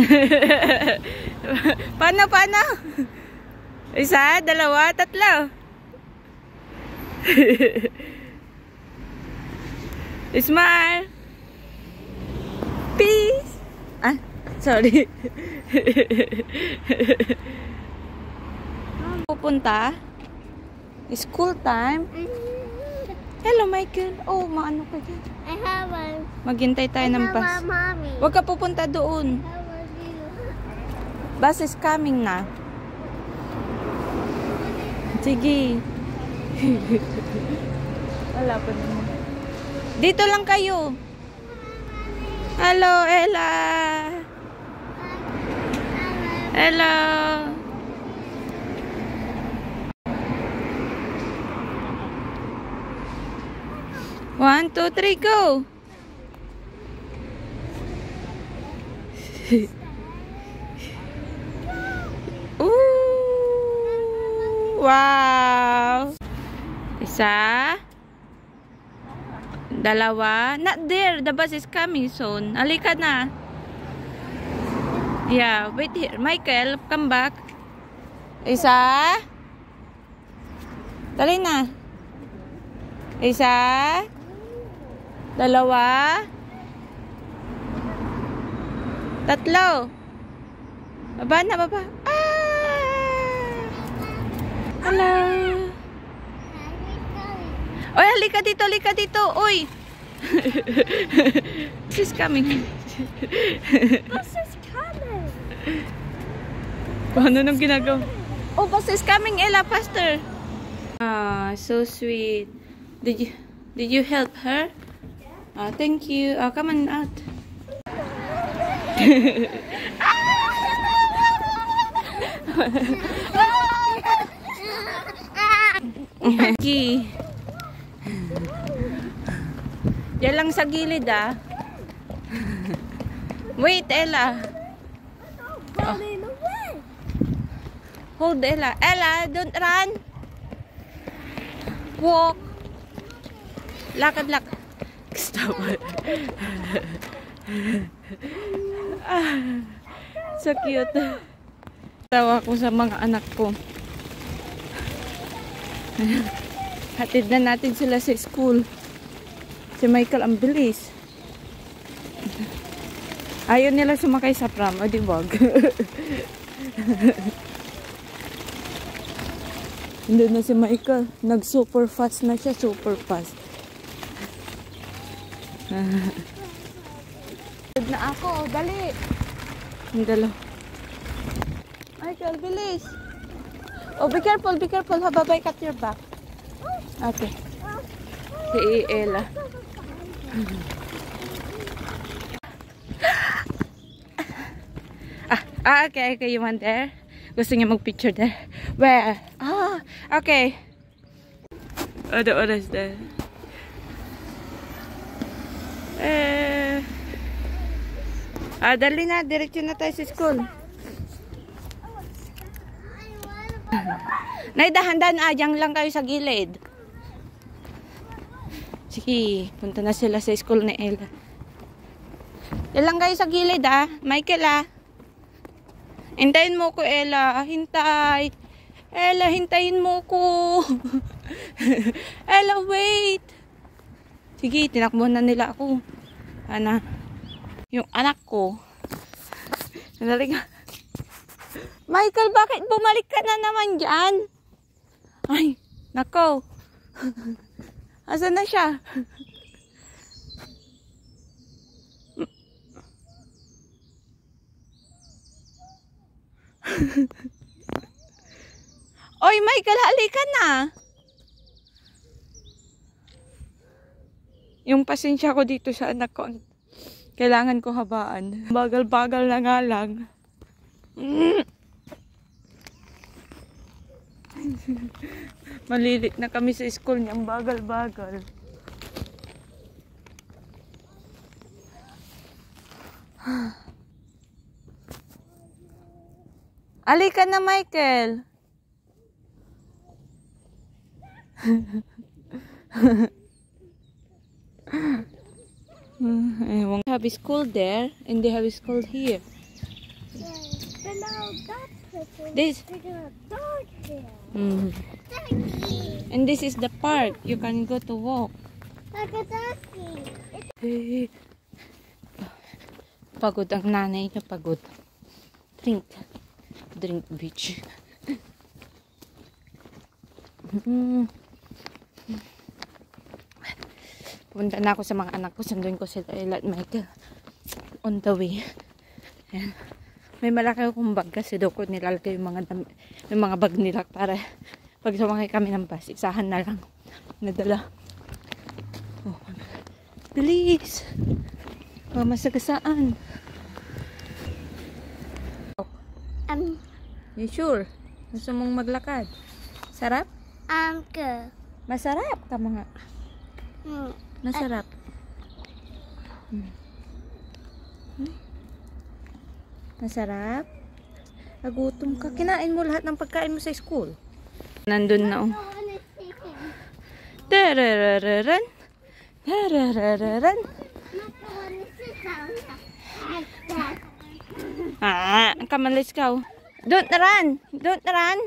Paano? Isa, dalawa, tatlo. Smile. Peace. Ah, sorry. Pupunta? School time? Hello, Michael. Oh, maano ka dyan? I have one. Maghintay tayo ng bus. Mommy. Huwag ka pupunta doon. How was you? Bus is coming na. Sige. Wala pa naman. Dito lang kayo. Hello, Ella. Hello. One, two, three, go. Ooh, wow. Isa. Dalawa. Not there. The bus is coming soon. Halika na. Yeah, wait here. Michael, come back. Isa. Dali na. Isa. Dalawa. Tatlo. Baba na, baba. Ah! Hello. Oy, halika dito, halika dito. Oy. She's coming. Bus is coming. Ano nang ginagawa? Oh, bus is coming, Ella, faster. Ah, so sweet. Did you help her? Ah, thank you. Ah, come on out. Diyan lang sa gilid, ah. Wait, Ella. Running away. Hold, Ella. Ella, don't run. Walk. Lakad. Stop. So cute. Tawa ko sa mga anak ko. Hatid na natin sila sa school. Si Michael ang bilis. Ayaw nila sumakay sa pram. O di wag. Hindi na si Michael. Nag-super fast na siya. Super fast. Na ako. Dali. Ang dalaw. Michael, bilis. Oh, be careful. Be careful. Hababay cut your back. Okay. Si Ella. Okay. You want there? Gusto niya mag-picture there? Where? Ah, okay. Ano oras na? Dali na. Diretso na tayo sa school. Nay, dahan-dahan. Diyan lang kayo sa gilid. Sige, punta na sila sa school ni Ella. Diyan lang kayo sa gilid, ah. Michael, ah. Hintayin mo ko, Ella. Hintay. Ella, hintayin mo ko. Ella, wait. Sige, tinakbo na nila ako. Ana. Yung anak ko. Sandali ka. Michael, bakit bumalik ka na naman dyan? Ay, nako. Asan na siya? Oy, Michael, halika na. Yung pasensya ko dito sa anak ko, kailangan ko habaan. Bagal-bagal na nga lang. Malilit na kami sa school niyang bagal-bagal. Halika na, Michael. They have a school there and they have a school here. know that person. This. We're gonna dog here. Mm. Ducky. And this is the park. You can go to walk. Like a ducky. Hey. Pagod ang nanay niya, pagod. Drink beach. Pumunta na ako sa mga anak ko. Sanduin ko sila Ella at Michael. On the way. Ayan. May malaki akong bag kasi doon ko nilalagay yung mga bag nila para pag sumakay kami ng bus, isahan na lang. Nadala. Oh. Bilis! Oh, masagasaan. You sure? Gusto mong maglakad? Sarap? Good. Masarap ka mga. Masarap. Masarap? Nagutom ka. Kinain mo lahat ng pagkain mo sa school. Nandun na oh. Tararararan. Tararararan. Come on, let's go. Don't run. Don't run.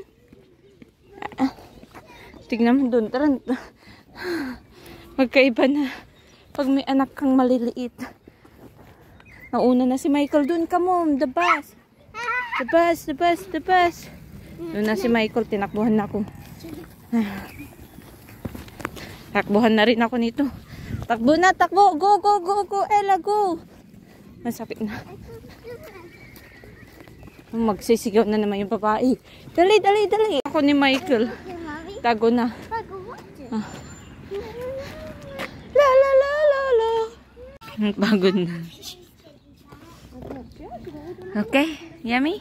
Tignan mo, don't run. Magkaiba na. Pag may anak kang maliliit. Nauna na si Michael. Doon ka mo. The bus. The bus, the bus, the bus. Doon na si Michael. Tinakbuhan na ako. Takbuhan na rin ako nito. Takbo na, takbo. Go, go, go, go. Ella, go. Masapit na. Magsisigaw na naman yung babae. Dali, dali, dali. Ako ni Michael. Tago na. Ah. La, la, la, la, la. Pagod na. Okay, yummy?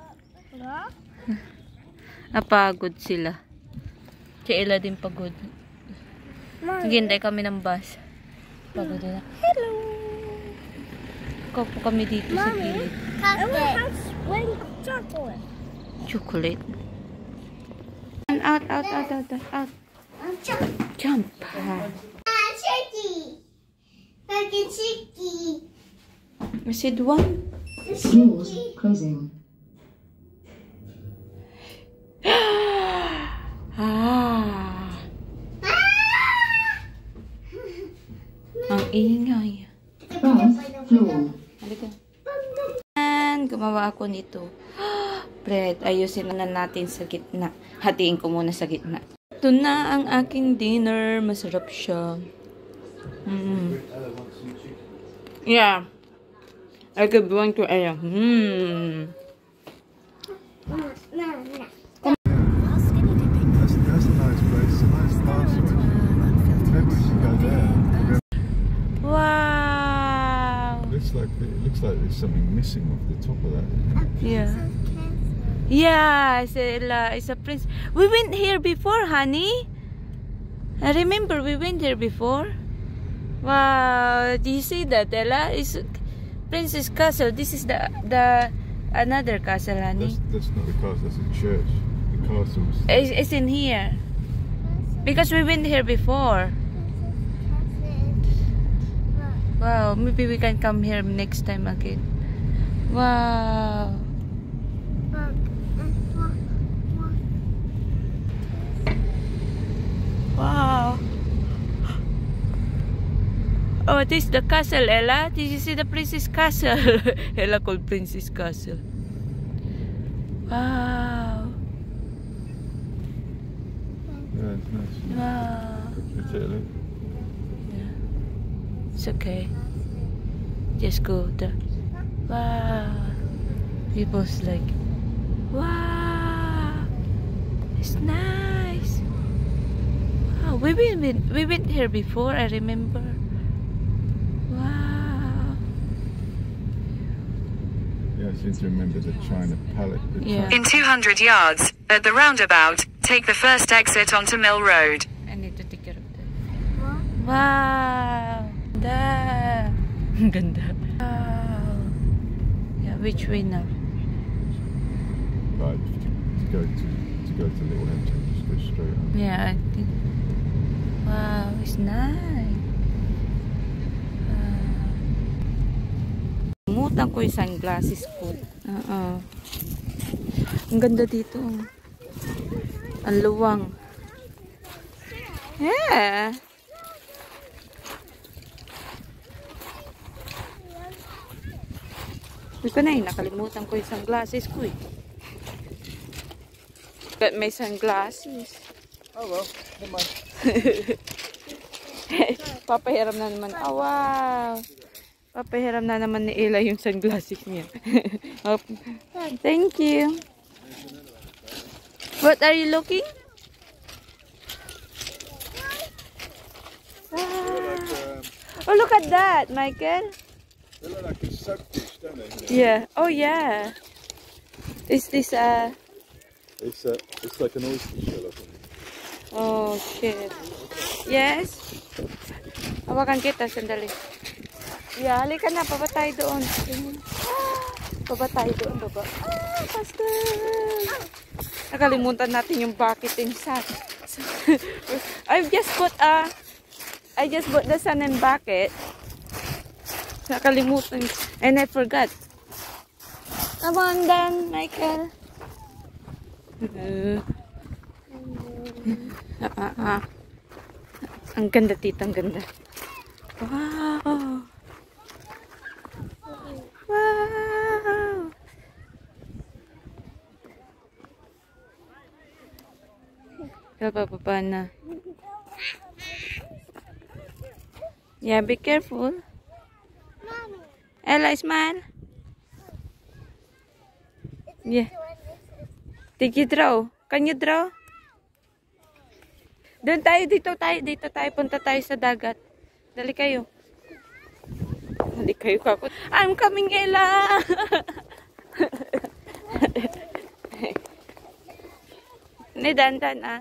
Napagod sila. Si Ella din pagod. Naghintay kami ng bus. Pagod na. Hello! Kaupo kami dito sa gilid. Chocolate. Chocolate. Out, out, out, out, out. Jump. Chicky. Like a chicky. I said one. Doors closing. Ang ingay. Bath floor. Halika. And gumawa ako nito. Bread. Ayusin na natin sa gitna. Hatiin ko muna sa gitna. Ito na ang aking dinner. Masarap siya. Yeah. I could be going to Ella. That's a nice place. It's a nice castle. Maybe we should go there. Wow. It looks like there's something missing off the top of that. Yeah. Yeah, it's a prince. We went here before, honey. I remember we went here before. Wow, do you see that, Ella? It's Princess Castle. This is the another castle, honey. That's not the castle. That's a church. The castle's. It's in here because we went here before. Wow, maybe we can come here next time again. Wow. Wow. Oh, this is the castle, Ella. Did you see the Princess Castle? Ella called Princess Castle. Wow. Yeah, it's nice. Wow. It's Italy. Yeah. It's okay. Just go there. Wow. People's like, wow. It's nice. Wow. We went here before, I remember. Wow. Yeah, I seem to remember the China Palace. Yeah. In 200 yards, at the roundabout, take the first exit onto Mill Road. I need to take care of that. Wow. Ganda. Ganda. Wow. Yeah, which way now? Right, to go to Little Hampton, just go straight on. Yeah, I think. Wow, it's nice. Umutan ko yung sunglasses ko. Ang ganda dito. Ang luwang. Yeah. Hindi ko na nakalimutan ko yung sunglasses ko eh. Got my sunglasses. Oh well, never mind. Papahiram na naman. Oh, wow. Papahiram na naman ni Ella yung sunglasses niya. Oh, thank you. What are you looking? Oh, look at that, Michael. They look like a soap dish, don't they? Yeah. Oh, yeah. Is this It's like an oyster shell or something. Oh, shit. Yes? Hawakan kita, sandali. Yeah, halika na. Baba tayo doon. Baba tayo doon, baba. Pascal! Nakalimutan natin yung bucket inside. I just bought the sun and bucket. Nakalimutan. And I forgot. Come on then, Michael. Ang ganda, tita. Ang ganda. Wow. Wow. Papa na. Yeah, be careful. Ella, smile. Yeah. Did you draw? Can you draw? Doon tayo, dito tayo. Punta tayo sa dagat. Dali kayo. Dali kayo kako. I'm coming, Ella! Ni dandan ah.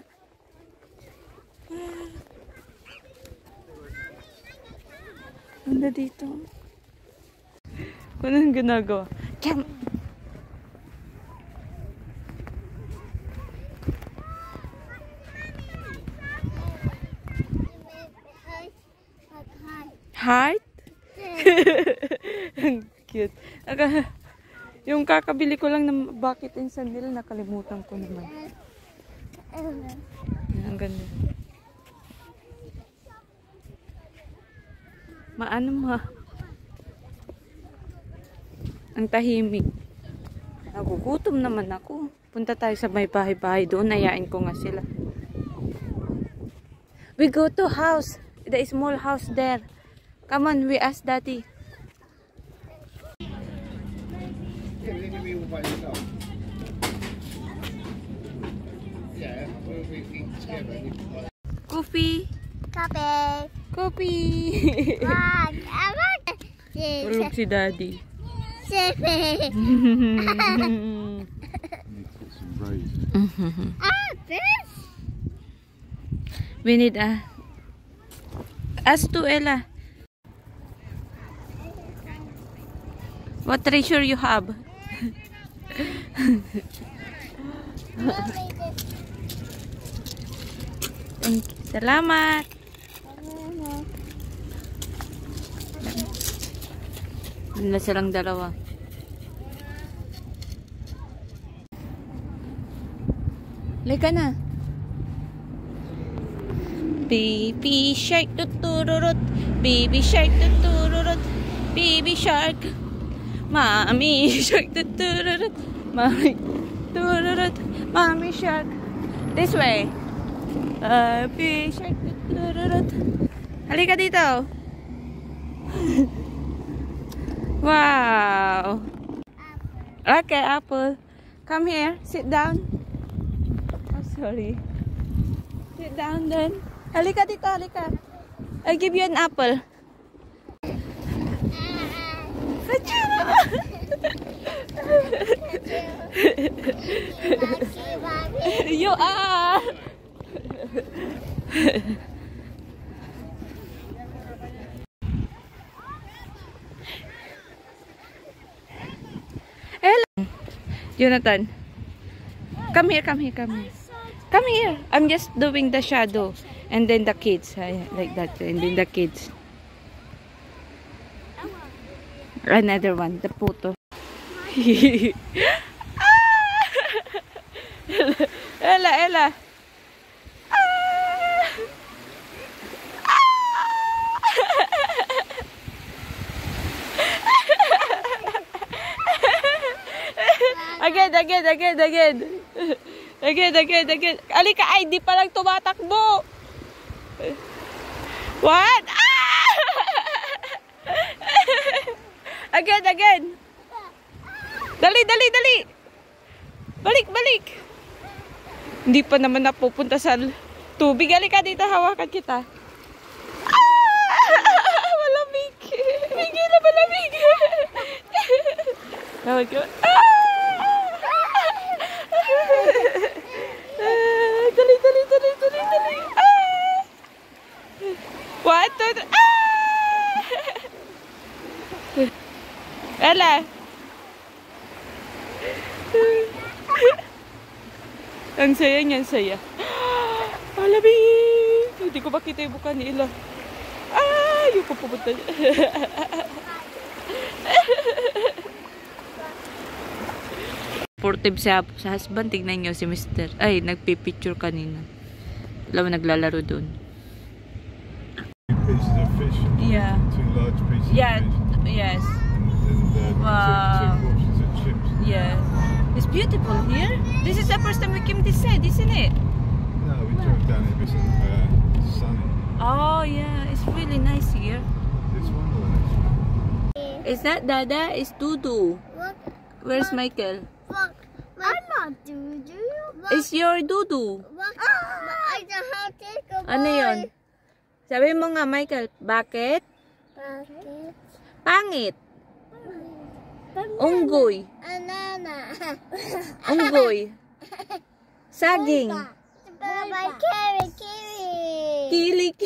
Ganda dito. Ano yung ginagawa? Jump! Heart? Ang cute. Yung kakabili ko lang ng bucket and sandal, nakalimutan ko naman. Ang ganda. Maano ma? Ang tahimik. Nagugutom naman ako. Punta tayo sa may bahay-bahay doon. Nayain ko nga sila. We go to house. The small house there. Come on, we ask Daddy. Coffee. Coffee. Coffee. Wow, Tulog si Daddy. Need to put some braid. This. We need us to Ella. What treasure you have? Thank you. Salamat. Wala silang dalawa. Lika na. Baby shark tutururut, baby shark tutururut, baby shark. Mommy shark tutururut, mommy tururut, mommy shark. This way. Baby shark tutururut. Halika dito. Wow. Okay, Apple. Come here. Sit down. Oh, sorry. Sit down then. Halika dito, halika. I give you an apple. You are. Hello. Jonathan. Come here, come here, come here. Come here. I'm just doing the shadow. And then the kids. Like that. And then the kids. Another one. The photo. Ah! Ella, Ella. Again. Alika, ay, di pa lang tumatakbo. What? Again. Dali. Balik. Hindi pa naman napupunta sa tubig. Alika dito, hawakan kita. Malamig. Bigyan na malamig. Tawag ko. Dali. What? Ella. Ang saya niyan, saya. Malamig. Hindi ko makita yung buka ni Ella. Yung ko pupunta niya. Supportive sa husband. Tignan nyo si Mr. Ay, nagpipicture kanina. Alam mo, naglalaro doon. Pieces of fish. Yeah. 2 large pieces Yeah. of fish. Yes. And Wow. 2 portions of chips. Yeah. It's beautiful here. This is the first time we came this side, isn't it? No, we drove down here because it's sunny. Oh, yeah. It's really nice here. This one or the next one? Is that Dada? It's Dudu. Look, Where's Michael? I'm not Dudu. It's your Dudu. I don't have to go. Ano yun? Sabi mo nga, Michael, bakit? Bucket. Pangit. Unggoy. Banana. Unggoy. Saging. Bye carrot. Kilik.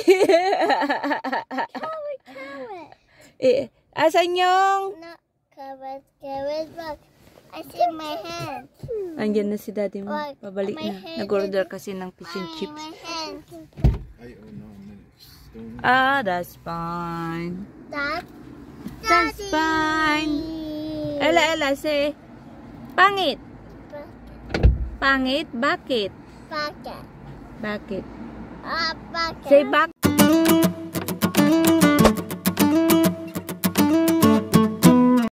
Carrot. Asan yung... No, carrot. Look, I see my hand. Andyan na si daddy mo. Wag. Pabalik My na. hand Nag-order kasi ng fish and chips. My hand. 8 or 9 minutes. Still That's fine. That's That's fine. Ella, say, pangit. Pangit, bakit? Bucket. Bakit? Bucket. Say, bakit?